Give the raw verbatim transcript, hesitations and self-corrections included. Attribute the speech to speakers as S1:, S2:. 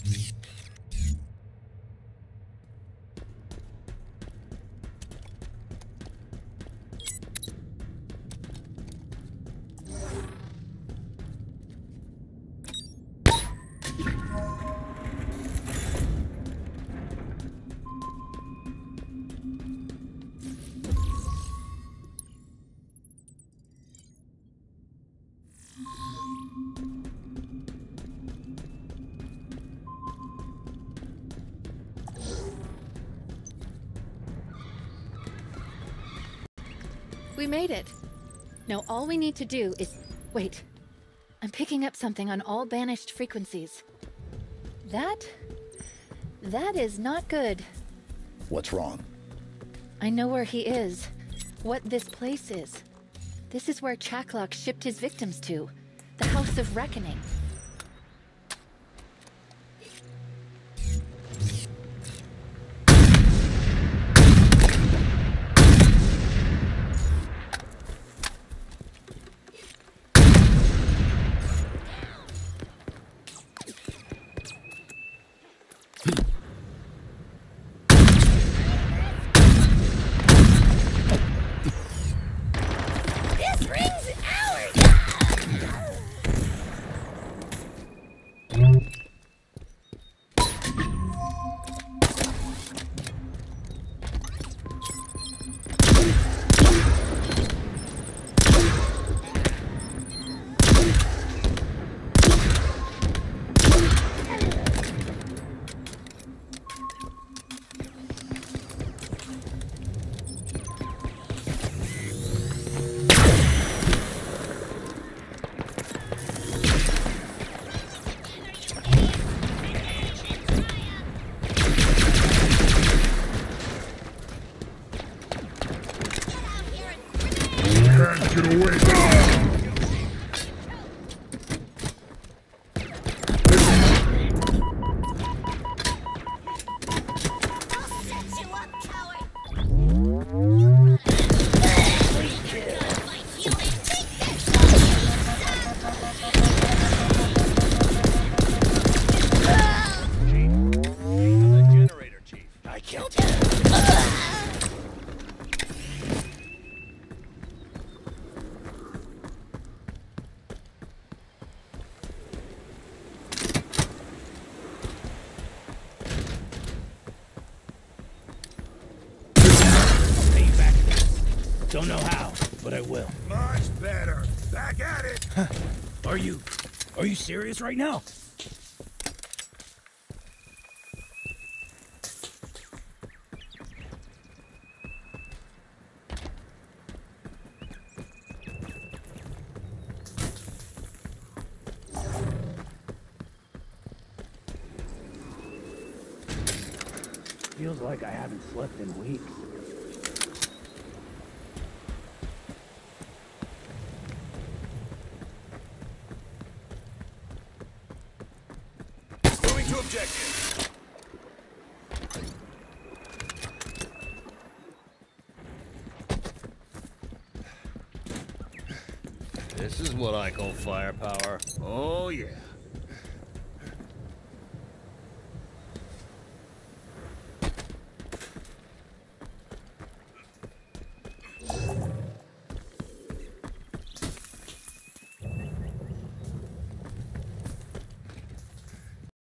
S1: We made it. Now all we need to do is... Wait. I'm picking up something on all banished frequencies. That... That is not good.
S2: What's wrong?
S1: I know where he is. What this place is. This is where Chaklock shipped his victims to. The House of Reckoning.
S3: Get away!
S4: Don't know how, but I will.
S3: Much better. Back at it.
S4: Huh. Are you... are you serious right now? Feels like I haven't slept in weeks.
S3: Objective.
S5: This is what I call firepower. Oh yeah.